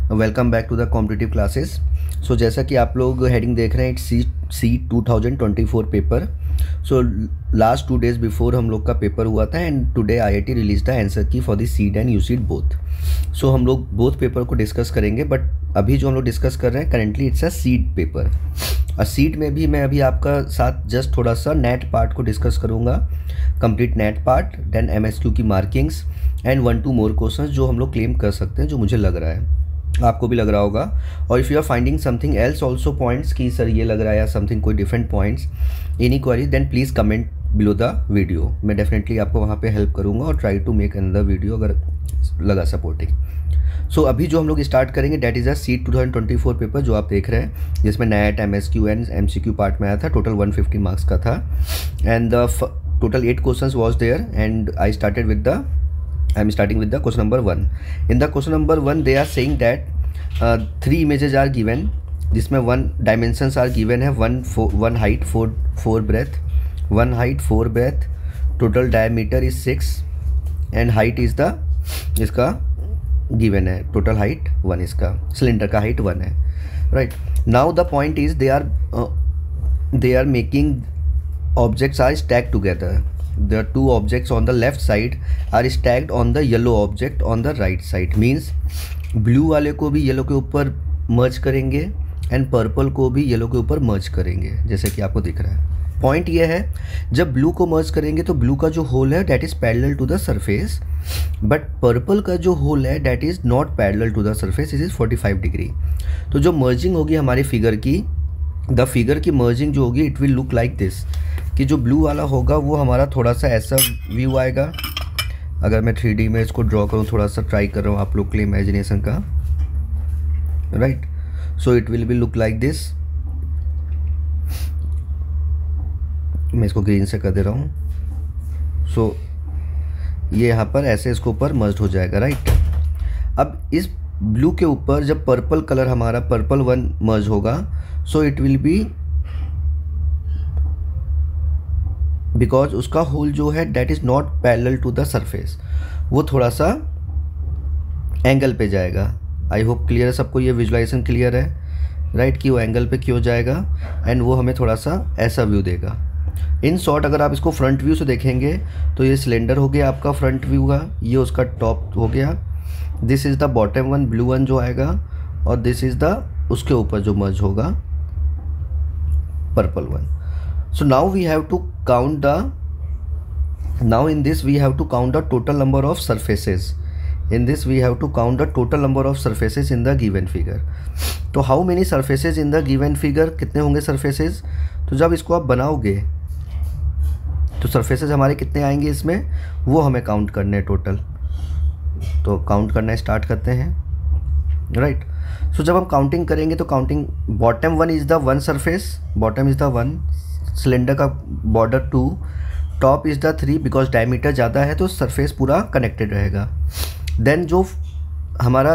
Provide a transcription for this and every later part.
Welcome back to the competitive classes. So जैसा कि आप लोग हेडिंग देख रहे हैं, C 2024 paper. So last 2 days before हम लोग का पेपर हुआ था and today IIT release the answer key for the CEED and UCEED both. So हम लोग बोथ पेपर को डिस्कस करेंगे, बट अभी जो हम लोग डिस्कस कर रहे हैं currently it's a CEED paper. CEED में भी मैं अभी आपका साथ जस्ट थोड़ा सा नेट पार्ट को डिस्कस करूँगा, complete NAT part, then MSQ की मार्किंग्स एंड 1-2 मोर क्वेश्चंस जो हम लोग क्लेम कर सकते हैं, जो मुझे लग रहा है आपको भी लग रहा होगा। और if you are finding something else also points कि सर ये लग रहा है या समथिंग कोई different points any query, then please comment below the video. मैं डेफिनेटली आपको वहाँ पे हेल्प करूँगा और try to make another video अगर लगा सपोर्टिंग। सो अभी जो हम लोग स्टार्ट करेंगे that is a CEED 2024 paper जो आप देख रहे हैं, जिसमें NAT MSQ and MCQ part में आया था। टोटल 150 मार्क्स का था and the total 8 questions was there and I am starting with the question number 1. In the question number 1 they are saying that 3 images are given, जिसमें 1 dimensions are given है, 1 height 4 breadth, 1 height 4 breadth, total diameter is 6 and height is the इसका given है, total height 1, इसका cylinder का height 1 है, right. Now the point is they are making objects are stacked together. The 2 objects on the left side are stacked on the yellow object on the right side. Means blue वाले को भी yellow के ऊपर मर्ज करेंगे and purple को भी yellow के ऊपर मर्ज करेंगे, जैसे कि आपको दिख रहा है। पॉइंट ये है, जब ब्लू को मर्ज करेंगे तो ब्लू का जो होल है that is parallel to the surface, but purple का जो होल है that is not parallel to the surface, it is 45 degree. तो जो मर्जिंग होगी हमारे फिगर की, द फिगर की मर्जिंग जो होगी it will look like this, कि जो ब्लू वाला होगा वो हमारा थोड़ा सा ऐसा व्यू आएगा। अगर मैं 3D में इसको ड्रॉ करूँ, थोड़ा सा ट्राई कर रहा हूँ आप लोग के लिए इमेजिनेशन का, right. So it will be look like this. मैं इसको ग्रीन से कर दे रहा हूँ। सो ये यहाँ पर ऐसे इसके ऊपर मर्ज हो जाएगा, राइट। अब इस ब्लू के ऊपर जब पर्पल कलर हमारा पर्पल 1 मर्ज होगा, so it will be, because उसका होल जो है that is not parallel to the surface, वो थोड़ा सा एंगल पे जाएगा। आई होप क्लियर है सबको, ये विजुलाइजेशन क्लियर है, राइट, कि वो एंगल पे क्यों जाएगा एंड वो हमें थोड़ा सा ऐसा व्यू देगा। इन शॉर्ट अगर आप इसको फ्रंट व्यू से देखेंगे तो ये सिलेंडर हो गया आपका फ्रंट व्यू का, ये उसका टॉप हो गया, this is the bottom 1 blue 1 जो आएगा, और दिस इज़ द उसके ऊपर जो मर्ज होगा purple 1। So now we have to count in this we have to count the total number of surfaces. In this we have to count the total number of surfaces in the given figure. तो how many surfaces in the given figure, कितने होंगे surfaces? तो जब इसको आप बनाओगे तो surfaces हमारे कितने आएंगे इसमें, वो हमें काउंट करने हैं टोटल। तो काउंट करना स्टार्ट करते हैं, राइट। सो जब हम काउंटिंग करेंगे तो counting, bottom 1 is the 1 surface, bottom is the 1, cylinder का border 2, top is the 3, because diameter ज़्यादा है तो सरफेस पूरा कनेक्टेड रहेगा। देन जो हमारा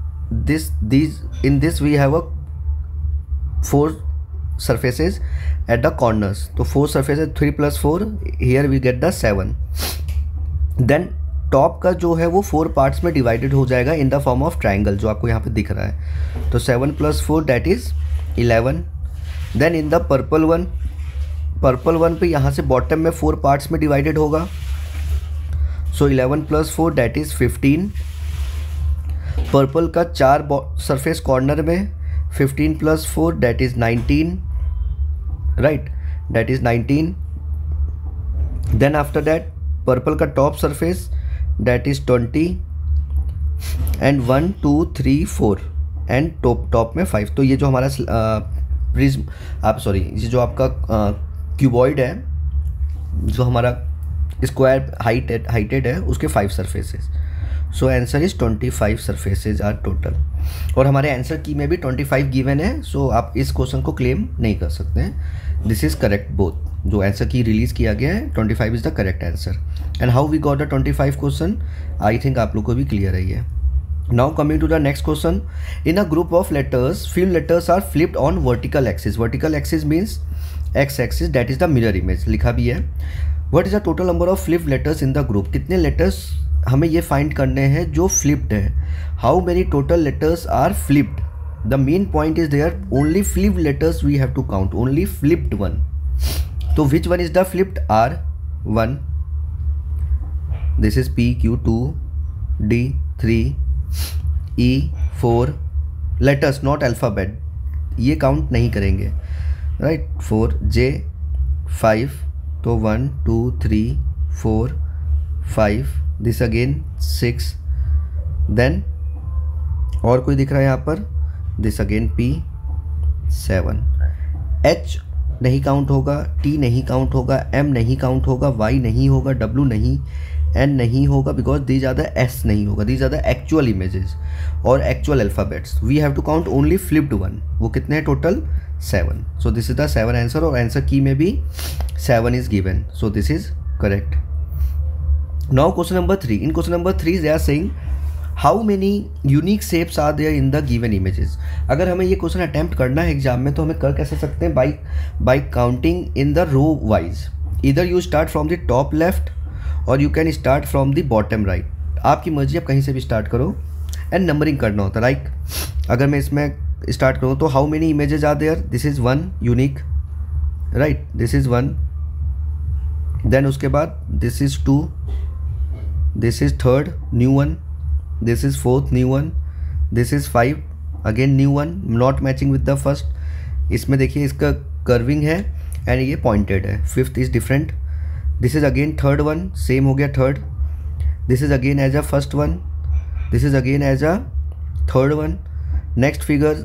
in this we have a 4 surfaces at the corners, तो 4 surfaces, 3 + 4, here we get the 7. Then top का जो है वो 4 पार्ट्स में डिवाइडेड हो जाएगा in the form of triangle, जो आपको यहाँ पे दिख रहा है। तो 7 + 4 that is 11। Then in the purple 1 पे यहाँ से बॉटम में 4 पार्ट्स में डिवाइडेड होगा, सो 11 + 4 डैट इज़ 15। पर्पल का 4 सरफेस कॉर्नर में, 15 + 4 that is 19, right, that is 19। Then after that purple का top surface that is 20 and 1 2 3 4 and top में 5। तो ये जो हमारा प्रिज्म ये जो आपका क्यूबॉइड है, जो हमारा स्क्वायर हाइटेड है, उसके 5 surfaces. So answer is 25 surfaces are total. और हमारे आंसर की में भी 25 गिवन है, सो आप इस क्वेश्चन को क्लेम नहीं कर सकते हैं। दिस इज़ करेक्ट बोथ, जो आंसर की रिलीज़ किया गया है 25 is the correct answer. And how we got the 25 question, I think आप लोग को भी क्लियर है ये। Now coming to the next question, in a group of letters, few letters are flipped on vertical axis. Vertical axis means x-axis, that is the mirror image. लिखा भी है। What is the total number of flipped letters in the group? कितने letters हमें ये find करने हैं जो flipped है। How many total letters are flipped, the main point is there only flipped letters we have to count, only flipped one. तो which one is the flipped? R 1, this is P Q 2, D 3, E 4, letters not alphabet, ये count नहीं करेंगे, right. 4 J 5, तो 1 2 3 4 5, this again 6, then और कोई दिख रहा है यहाँ पर, दिस अगेन P 7, H नहीं काउंट होगा, T नहीं काउंट होगा, M नहीं काउंट होगा, Y नहीं होगा, W नहीं, N नहीं होगा, because these are the S नहीं होगा, these are the actual images और actual alphabets. We have to count only flipped one. वो कितने हैं total? 7। So this is the 7 answer, और आंसर की में भी 7 is given, so this is correct. Now question number 3। In question number 3 they are saying how many unique shapes are there in the given images. अगर हमें ये question attempt करना है exam में तो हमें कर कैसे सकते हैं? By counting in the row wise. इधर you start from the top left और you can start from the bottom right, आपकी मर्जी, आप कहीं से भी स्टार्ट करो एंड नंबरिंग करना होता है। लाइक अगर मैं इसमें स्टार्ट करूँ तो how many images are there? This is 1 unique, right, this is 1, then उसके बाद this is 2, this is 3rd new one, this is 4th new one, this is 5 again new one, not matching with the first. इसमें देखिए इसका curving है and ये pointed है। 5th is different, this is again 3rd one, same हो गया 3rd, this is again as a first one, this is again as a 3rd one, next figure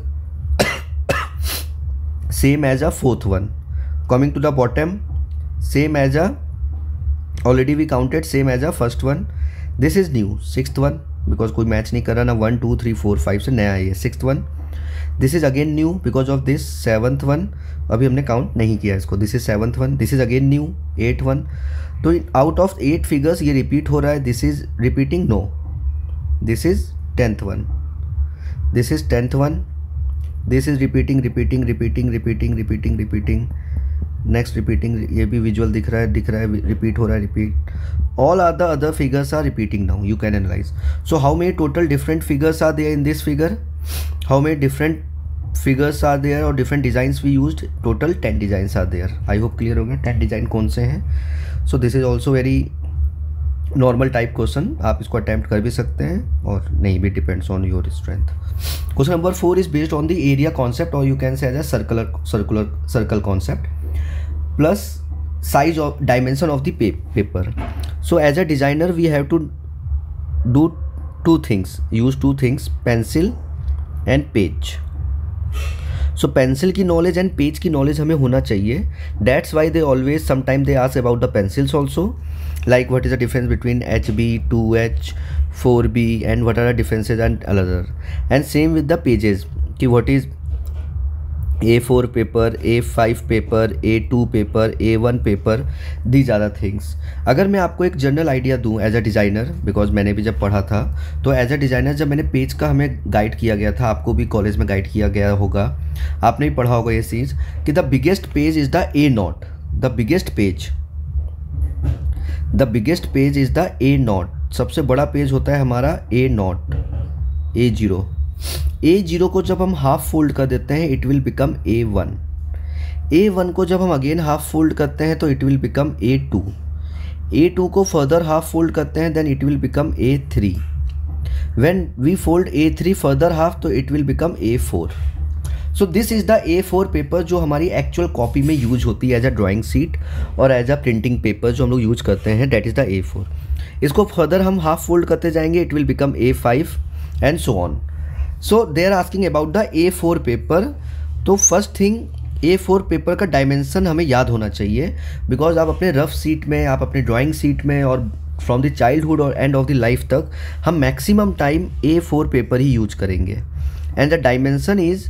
same as a 4th one, coming to the bottom same as a already we counted same as a first one, this is new 6th one, because कोई match नहीं कर रहा ना 1 2 3 4 5 से, नया है ये 6th one, this is again new because of this 7th one, अभी हमने काउंट नहीं किया इसको, this is 7th one, this is again new 8th one. तो आउट ऑफ 8 फिगर्स ये रिपीट हो रहा है, this is repeating, no, this is 10th one, this is 10th one, this is repeating repeating repeating repeating repeating repeating, next repeating, ये भी visual दिख रहा है रिपीट हो रहा है, repeat, all are the other figures are repeating now, you can analyse. So how many total different figures are there in this figure? How many different figures are there और different designs we used? Total 10 designs are there. I hope clear हो गया 10 design कौन से हैं। So this is also very normal type question, आप इसको attempt कर भी सकते हैं और नहीं भी, depends on your strength. Question number 4 is based on the area concept और you can say as a circle concept plus size of dimension of the paper. So as a designer we have to do use two things, pencil and page. So pencil की knowledge and page की knowledge हमें होना चाहिए, that's why they always sometimes they ask about the pencils also, like what is the difference between HB, 2H, 4B and what are the differences and other, and same with the pages कि what is A4 paper, A5 paper, A2 paper, A1 paper, these are the things. अगर मैं आपको एक general idea दूं as a designer, because मैंने भी जब पढ़ा था तो एज अ डिज़ाइनर जब मैंने पेज का हमें गाइड किया गया था, आपको भी कॉलेज में गाइड किया गया होगा, आपने भी पढ़ा होगा ये चीज़ कि the biggest page is the A0, the biggest page is the A0, सबसे बड़ा पेज होता है हमारा A0, A0। A0 को जब हम हाफ फोल्ड कर देते हैं it will become A1, A1 को जब हम अगेन हाफ फोल्ड करते हैं तो it will become A2, A2 को फर्दर हाफ फोल्ड करते हैं then it will become A3, when we fold A3 further half तो it will become A4। So this is the A4 paper जो हमारी actual copy में use होती है as a drawing sheet और as a printing paper जो हम लोग यूज करते हैं, दैट इज़ द A4। इसको फर्दर हम हाफ फोल्ड करते जाएंगे, it will become A5 and so on. So they are asking about the A4 paper. तो फर्स्ट थिंग A4 पेपर का डायमेंशन हमें याद होना चाहिए, बिकॉज आप अपने रफ सीट में, आप अपने ड्राइंग सीट में और फ्रॉम द चाइल्डहुड और एंड ऑफ द लाइफ तक हम मैक्सिमम टाइम A4 पेपर ही यूज करेंगे। And the dimension is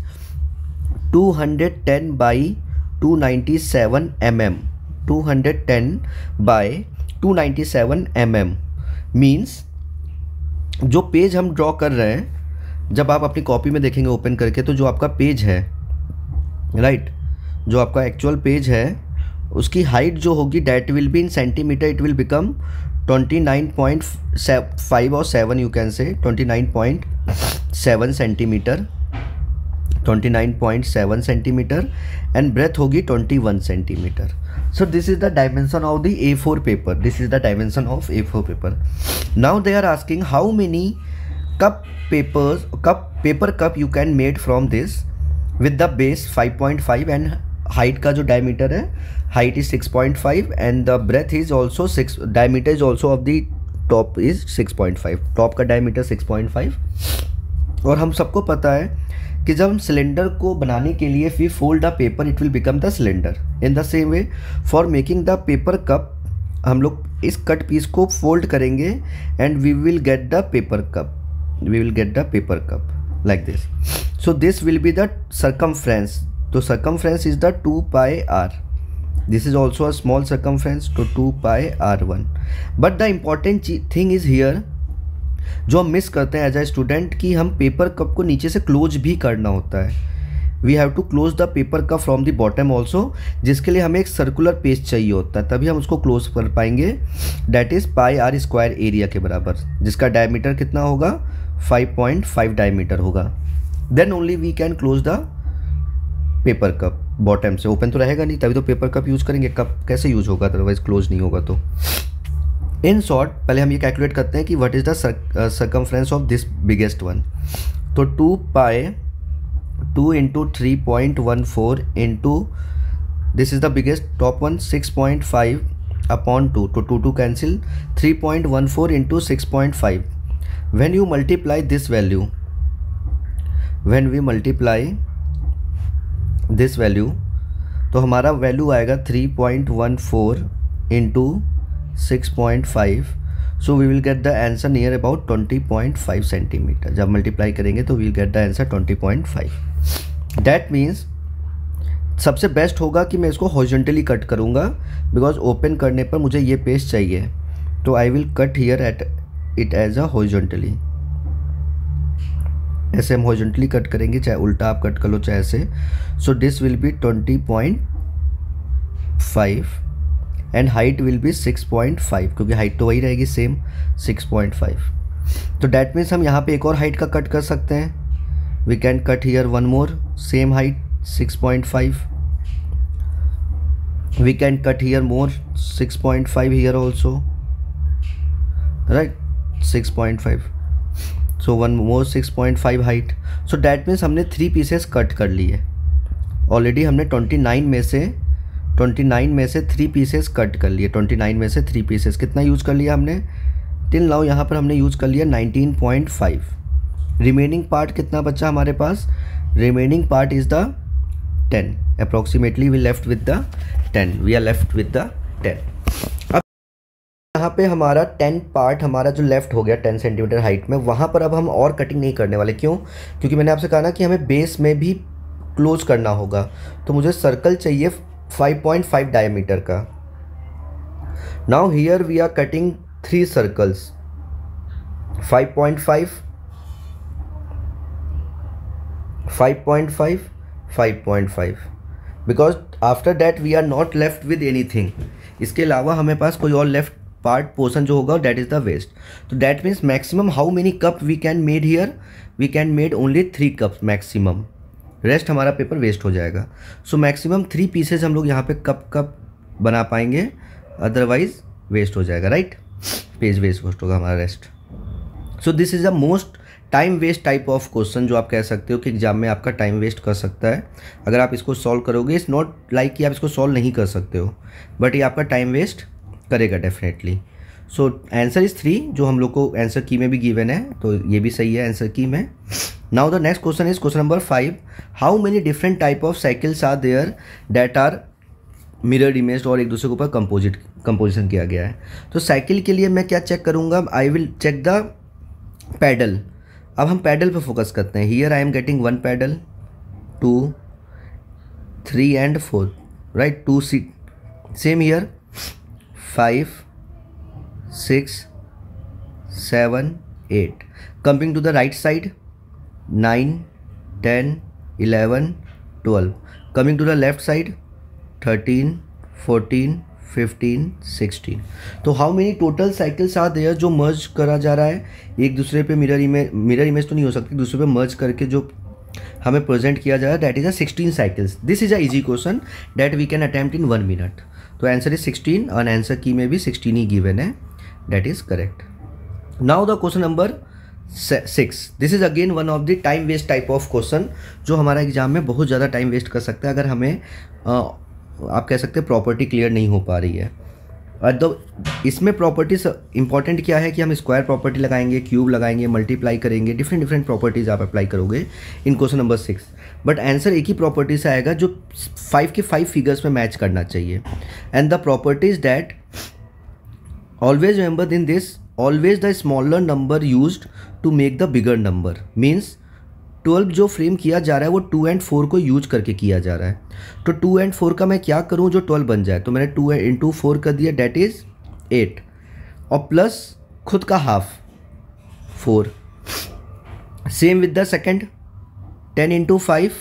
210 by 297 mm, 210 by 297 mm means जो पेज हम ड्रॉ कर रहे हैं, जब आप अपनी कॉपी में देखेंगे ओपन करके तो जो आपका पेज है, राइट, जो आपका एक्चुअल पेज है उसकी हाइट जो होगी that will be in centimetre, it will become 29.5 और 7 यू कैन से 29.7 सेंटीमीटर, 29.7 सेंटीमीटर एंड ब्रेथ होगी 21 centimetre. So this is the dimension of the A4 paper. This is the dimension of A4 paper. Now they are asking how many paper cup you can made from this with the base 5.5 and height का जो diameter है, height is 6.5 and the breadth is also 6, diameter is also of the top is 6.5, top का diameter 6.5. और हम सबको पता है कि जब हम सिलेंडर को बनाने के लिए we fold the paper it will become the cylinder. In the same way for making the paper cup हम लोग इस कट पीस को फोल्ड करेंगे and we will get the paper cup, we will get the paper cup like this. So this will be the circumference. तो circumference is the 2 pi r. This is also a small circumference to 2 pi r1. But the important thing is here जो हम miss करते हैं as a student कि हम paper cup को नीचे से क्लोज भी करना होता है. We have to close the paper cup from the bottom also, जिसके लिए हमें एक सर्कुलर पेज चाहिए होता है, तभी हम उसको क्लोज कर पाएंगे. That is pi r square area के बराबर, जिसका डायमीटर कितना होगा 5.5 डायमीटर होगा. Then only we can close the paper cup. Bottom से ओपन तो रहेगा नहीं, तभी तो पेपर कप यूज़ करेंगे. कप कैसे यूज होगा अदरवाइज क्लोज नहीं होगा. तो इन शॉर्ट पहले हम ये कैलकुलेट करते हैं कि what is the circumference of this biggest one. तो 2 pi 2 into 3.14 into this is the biggest top one 6.5 upon 2. तो 2 cancel 3.14 into 6.5. When you multiply this value, when we multiply this value तो हमारा value आएगा 3.14 into 6.5. So we will get the answer near about 20.5 centimetre. जब multiply करेंगे तो we will get the answer 20.5. That means सबसे best होगा कि मैं इसको हॉरिजॉन्टली कट करूँगा, बिकॉज ओपन करने पर मुझे ये पेज चाहिए. तो I will cut here at it as a horizontally. ऐसे हम हॉरिजॉन्टली कट करेंगे, चाहे उल्टा आप कट कर लो चाहे ऐसे. So this will be 20.5 and height will be 6.5, क्योंकि हाइट तो वही रहेगी सेम 6.5. तो डैट मीन्स हम यहाँ पे एक और हाइट का कट कर सकते हैं. We can cut here one more same height 6.5. We can cut here more 6.5 here also, right 6.5. So one more 6.5 height. So that means हमने 3 पीसेस कट कर लिए ऑलरेडी. हमने 29 में से 3 पीसेस कट कर लिए. 29 में से 3 पीसेस कितना यूज़ कर लिया हमने टिल नाउ. यहाँ पर हमने यूज़ कर लिया 19.5. रिमेनिंग पार्ट कितना बचा हमारे पास? Remaining part is the 10. Approximately we left with the 10. We are left with the 10. अब यहाँ पे हमारा 10 पार्ट हमारा जो लेफ्ट हो गया 10 सेंटीमीटर हाइट में, वहाँ पर अब हम और कटिंग नहीं करने वाले. क्यों? क्योंकि मैंने आपसे कहा ना कि हमें बेस में भी क्लोज करना होगा. तो मुझे सर्कल चाहिए 5.5 डायमीटर का. Now here we are cutting 3 circles 5.5, 5.5, 5.5, because after that we are not left with anything. इसके अलावा हमें पास कोई और लेफ्ट पार्ट पोर्सन जो होगा दैट इज़ द वेस्ट. तो that means maximum how many cup we can made here? We can made only 3 cups maximum. Rest हमारा paper waste हो जाएगा. सो मैक्सिमम 3 पीसेज हम लोग यहाँ पे कप बना पाएंगे, अदरवाइज वेस्ट हो जाएगा. राइट, पेज वेस्ट होगा हमारा rest. So this is the most time waste type of question जो आप कह सकते हो कि एग्जाम में आपका टाइम वेस्ट कर सकता है अगर आप इसको सॉल्व करोगे. इट्स नॉट लाइक कि आप इसको सॉल्व नहीं कर सकते हो, बट ये आपका टाइम वेस्ट करेगा डेफिनेटली. सो आंसर इज़ 3 जो हम लोग को आंसर की में भी गिवन है, तो ये भी सही है आंसर की में. Now the next question is question number 5. How many different type of cycles are there that are mirror image और एक दूसरे के ऊपर कंपोजिशन किया गया है. तो साइकिल के लिए मैं क्या चेक करूँगा? I will check the pedal. अब हम पैडल पे फोकस करते हैं. Here I am getting 1 pedal, 2, 3 and 4, right. 2 seat. Same here 5, 6, 7, 8. Coming to the right side 9, 10, 11, 12. Coming to the left side 13, 14, 15, 16. तो how many total cycles are there जो merge करा जा रहा है, एक दूसरे पे मिरर इमेज तो नहीं हो सकती, दूसरे पे मर्ज करके जो हमें प्रेजेंट किया जा रहा है, that is a 16 cycles. This is a easy question that we can attempt in 1 minute. तो आंसर इज 16 और आंसर की में भी 16 ही गिवन है. That is correct. Now the question number 6. This is again one of the time waste type of question जो हमारा exam में बहुत ज़्यादा टाइम वेस्ट कर सकता है अगर हमें आप कह सकते हैं प्रॉपर्टी क्लियर नहीं हो पा रही है. तो इसमें प्रॉपर्टीज इंपॉर्टेंट क्या है कि हम स्क्वायर प्रॉपर्टी लगाएंगे, क्यूब लगाएंगे, मल्टीप्लाई करेंगे, डिफरेंट प्रॉपर्टीज आप अप्लाई करोगे in question number 6. But answer एक ही प्रॉपर्टी से आएगा जो 5 के 5 फिगर्स में मैच करना चाहिए. And the properties that always remember in this, always the smaller number used to make the bigger number. Means 12 जो फ्रेम किया जा रहा है वो 2 and 4 को यूज करके किया जा रहा है. तो 2 and 4 का मैं क्या करूं जो 12 बन जाए, तो मैंने 2 into 4 कर दिया, डेट इज 8 और प्लस खुद का half 4. Same with the second 10 into 5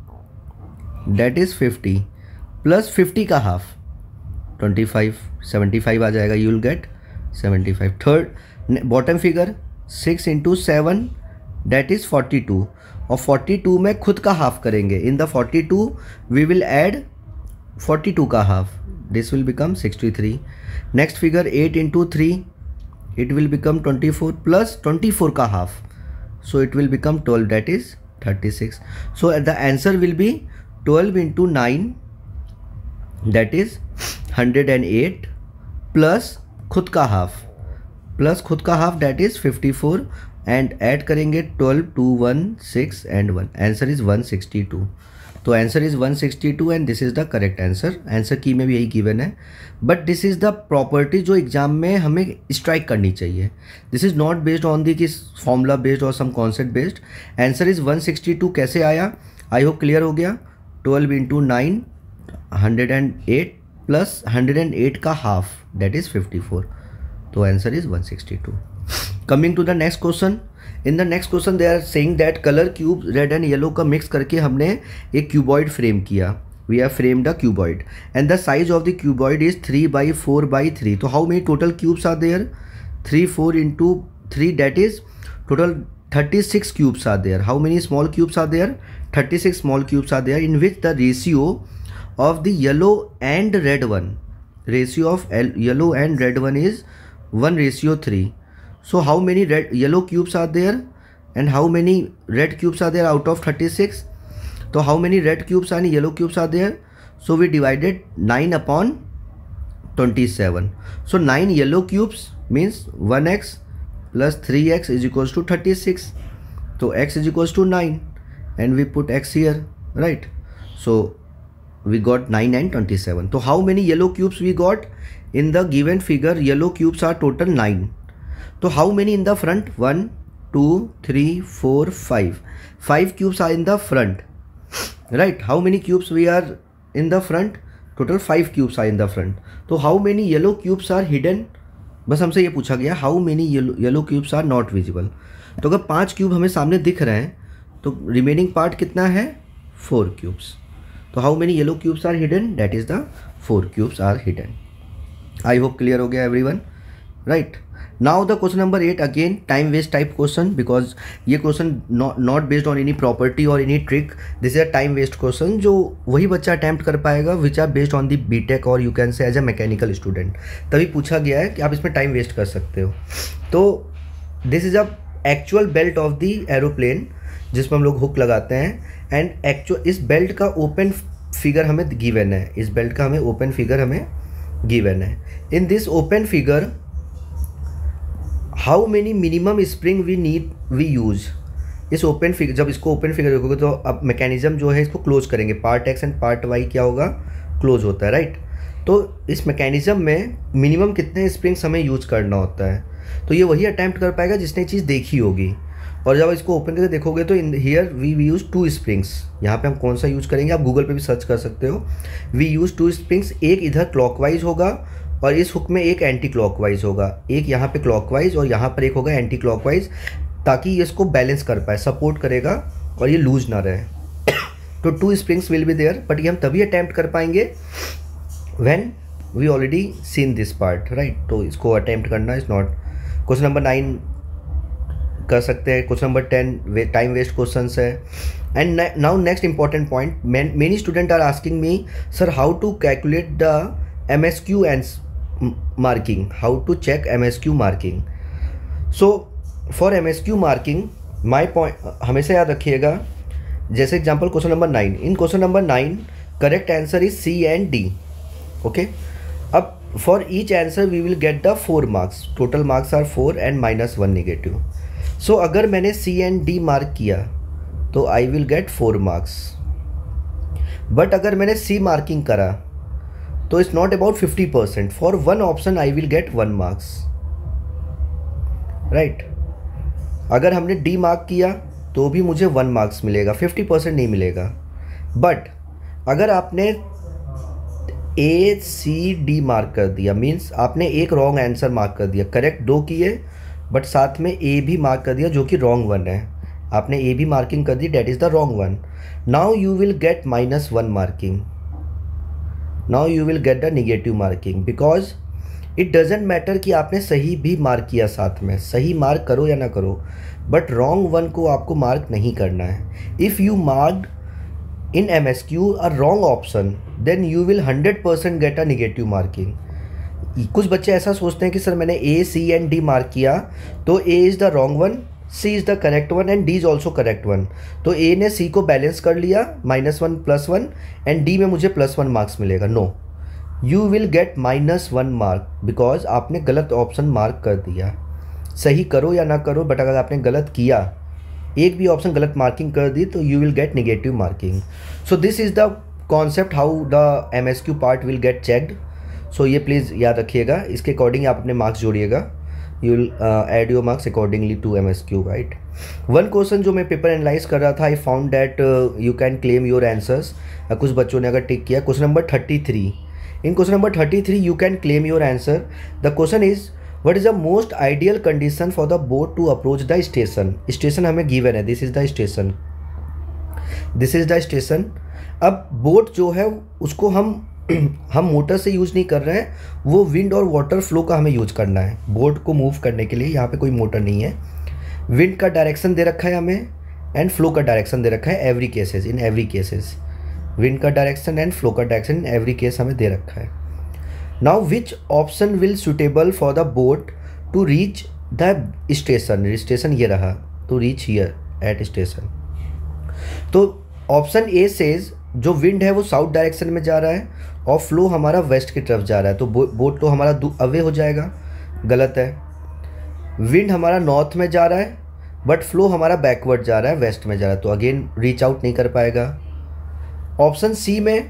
that is 50 plus 50 का हाफ 25, 75 आ जाएगा. You will get 75. Third bottom figure 6 into 7 that is 42 और 42 में खुद का हाफ करेंगे. In the 42 we will add 42 का half, this will become 63. Next figure 8 into 3 it will become 24 plus 24 का half, so it will become 12 that is 36. So the answer will be 12 into 9 that is 108 plus खुद का half that is 54 and add करेंगे 12, 2, 1, 6 and 1. Answer is 162. तो answer is 162 and this is the correct answer. Answer की में भी यही given है. But this is the property जो एग्जाम में हमें स्ट्राइक करनी चाहिए. This is not based on the किस फॉर्मूला बेस्ड और some concept based. Answer is 162 कैसे आया, आई होप क्लियर हो गया. 12 into 9 108 प्लस 108 का हाफ दैट इज 54. तो answer is 162. Coming to the next question. In the next question they are saying that color cube red and yellow का mix करके हमने एक cuboid frame किया. We have framed a cuboid and the size of the cuboid is 3 by 4 by 3. तो how many total cubes are there? 3, 4 into 3 that is total 36 cubes are there. How many small cubes are there? 36 small cubes are there in which the ratio of the yellow and red one, ratio of yellow and red one is 1:3. So how many yellow cubes are there and how many red cubes are there out of 36? So how many red cubes and yellow cubes are there? So we divided 9 upon 27. So 9 yellow cubes means 1x plus 3x is equals to 36. So x is equals to 9 and we put x here, right? So we got 9 and 27. So how many yellow cubes we got? In the given figure yellow cubes are total 9. So how many in the front? 1, 2, 3, 4, 5. 5 cubes are in the front, right? How many cubes we are in the front? Total 5 cubes are in the front. So how many yellow cubes are hidden? बस हमसे ये पूछा गया how many yellow cubes are not visible. तो अगर 5 cube हमें सामने दिख रहे हैं तो रिमेनिंग पार्ट कितना है? 4 cubes. तो how many yellow cubes are hidden? That is the 4 cubes are hidden. I hope clear हो गया everyone, right? Now the question number 8 again time waste type question because ये question not based on any property or any trick. This is a time waste question जो वही बच्चा attempt कर पाएगा which are based on the BTech or you can say as a mechanical student. तभी पूछा गया है कि आप इसमें time waste कर सकते हो. तो this is a actual belt of the aeroplane जिसमें हम लोग hook लगाते हैं and actual इस belt का open figure हमें given है. इस belt का हमें open figure हमें given है. In this open figure how many minimum spring we use. इस ओपन फिगर जब इसको ओपन फिगर देखोगे तो अब मैकेनिज्म जो है इसको क्लोज करेंगे. Part X and part Y क्या होगा? क्लोज होता है, राइट? तो इस मैकेनिज्म में मिनिमम कितने स्प्रिंग्स हमें यूज करना होता है. तो ये वही अटैम्प्ट कर पाएगा जिसने चीज़ देखी होगी. और जब इसको ओपन करके देखोगे तो in here we use 2 springs. यहाँ पे हम कौन सा यूज़ करेंगे आप गूगल पे भी सर्च कर सकते हो. We use 2 springs. एक इधर क्लॉकवाइज होगा और इस हुक में एक एंटी क्लॉकवाइज होगा. एक यहाँ पे क्लॉकवाइज और यहाँ पर एक होगा एंटी क्लॉकवाइज ताकि ये इसको बैलेंस कर पाए, सपोर्ट करेगा और ये लूज ना रहे. तो 2 springs will be there. But ये हम तभी अटैम्प्ट कर पाएंगे when we already seen this part, right. तो इसको अटेम्प्ट करना इज नॉट। क्वेश्चन नंबर 9 कर सकते हैं। Question number 10 time waste question है। And now next important point, many student are asking me sir how to calculate the MSQ and marking, how to check MSQ marking. So for MSQ marking my point हमेशा याद रखिएगा, जैसे example question number 9, in question number 9 correct answer is C and D, okay. अब for each answer we will get the 4 marks, total marks are 4 and -1 negative. So अगर मैंने C and D mark किया तो I will get 4 marks, but अगर मैंने C marking करा तो it's not about 50%, for one option I will get 1 marks, right. अगर हमने D मार्क किया तो भी मुझे 1 मार्क्स मिलेगा, 50% नहीं मिलेगा। बट अगर आपने A C D मार्क कर दिया, मीन्स आपने एक रॉन्ग आंसर मार्क कर दिया, करेक्ट 2 किए बट साथ में A भी मार्क कर दिया जो कि रॉन्ग 1 है, आपने A भी मार्किंग कर दी, that is the wrong 1। Now you will get -1 marking, now you will get the negative marking, because it doesn't matter कि आपने सही भी मार्क किया, साथ में सही मार्क करो या ना करो, बट रॉन्ग 1 को आपको मार्क नहीं करना है। If you marked in MSQ a wrong option then you will 100% get a negative marking. कुछ बच्चे ऐसा सोचते हैं कि सर मैंने A C and D mark किया तो A is the wrong 1, C is the correct 1 and D is also correct 1, तो A ने C को बैलेंस कर लिया, -1 +1 एंड D में मुझे +1 मार्क्स मिलेगा। No, you will get -1 mark, because आपने गलत ऑप्शन मार्क कर दिया। सही करो या ना करो, बट अगर आपने गलत किया, एक भी ऑप्शन गलत मार्किंग कर दी, तो you will get negative marking. So this is the concept how the MSQ part will get checked. So ये प्लीज़ याद रखिएगा, इसके अकॉर्डिंग आप अपने मार्क्स जोड़िएगा, you will add your marks accordingly to MSQ, right. One question जो मैं paper analyse कर रहा था, I found that you can claim your answers. कुछ बच्चों ने अगर टिक किया, question number 33, in question number 33 you can claim your answer. The question is what is the most ideal condition for the boat to approach the station? Station हमें given है, this is the station, this is the station। अब boat जो है उसको हम motor से use नहीं कर रहे हैं, वो विंड और वाटर फ्लो का हमें यूज करना है बोट को मूव करने के लिए। यहाँ पे कोई मोटर नहीं है, विंड का डायरेक्शन दे रखा है हमें एंड फ्लो का डायरेक्शन दे रखा है, every cases, in every cases wind का डायरेक्शन एंड फ्लो का डायरेक्शन इन एवरी केस हमें दे रखा है। Now which option will suitable for the boat to reach the station, station ये रहा, to reach here at station. तो option A says जो विंड है वो साउथ डायरेक्शन में जा रहा है और फ्लो हमारा वेस्ट की तरफ जा रहा है, तो बोट तो हमारा अवे हो जाएगा, गलत है। विंड हमारा नॉर्थ में जा रहा है बट फ्लो हमारा बैकवर्ड जा रहा है, वेस्ट में जा रहा है, तो अगेन रीच आउट नहीं कर पाएगा। ऑप्शन सी में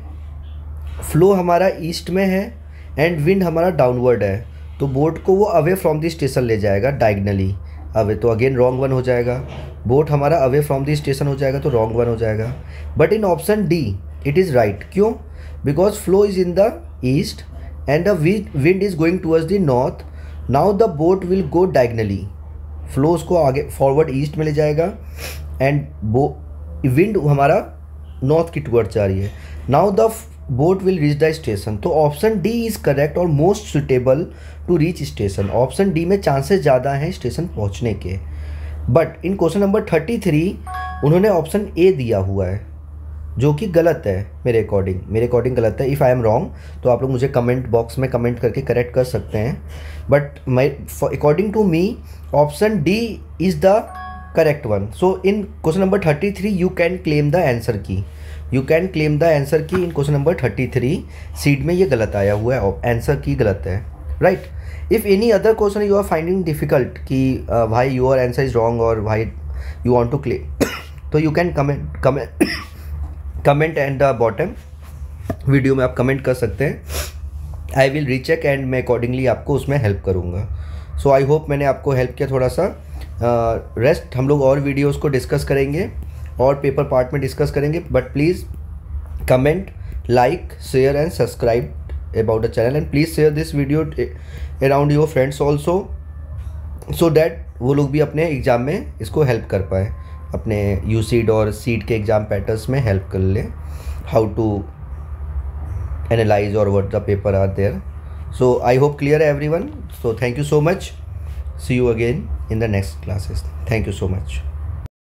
फ्लो हमारा ईस्ट में है एंड विंड हमारा डाउनवर्ड है, तो बोट को वो अवे फ्रॉम द स्टेशन ले जाएगा, डायगनली अवे, तो अगेन रॉन्ग 1 हो जाएगा। बोट हमारा अवे फ्रॉम द स्टेशन हो जाएगा, तो रॉन्ग 1 हो जाएगा। But in option D it is right, क्यों? Because flow is in the east and the wind is going towards the north, now the boat will go diagonally, flow उसको आगे forward east में ले जाएगा and wind हमारा north की toward जा रही है। Now the boat will reach the station, तो ऑप्शन डी इज़ करेक्ट और most suitable to reach station. Option D में चांसेस ज़्यादा हैं स्टेशन पहुंचने के। बट इन क्वेश्चन नंबर 33 उन्होंने ऑप्शन ए दिया हुआ है जो कि गलत है, मेरे अकॉर्डिंग गलत है। इफ़ आई एम रॉन्ग तो आप लोग मुझे कमेंट बॉक्स में कमेंट करके करेक्ट कर सकते हैं, but my according to me option D is the correct one. So in question number 33 you can claim the answer key, you can claim the answer key in question number 33। Seat में ये गलत आया हुआ है, answer key गलत है, right. If any other question you are finding difficult कि भाई योर आंसर इज रॉन्ग और भाई यू वांट टू क्लेम, तो you can comment and the bottom video में आप कमेंट कर सकते हैं। आई विल रीचेक एंड मैं अकॉर्डिंगली आपको उसमें हेल्प करूँगा। सो आई होप मैंने आपको हेल्प किया थोड़ा सा। रेस्ट हम लोग और वीडियोस को डिस्कस करेंगे और पेपर पार्ट में डिस्कस करेंगे, but please comment, like, share and subscribe about the channel and please share this video around your friends also so that वो लोग भी अपने एग्ज़ाम में इसको हेल्प कर पाए, अपने यूसीड और सीड के एग्ज़ाम पैटर्न्स में हेल्प कर ले, हाउ टू एनालाइज और what the paper are there. So I hope clear everyone. So thank you so much. See you again in the next classes. Thank you so much.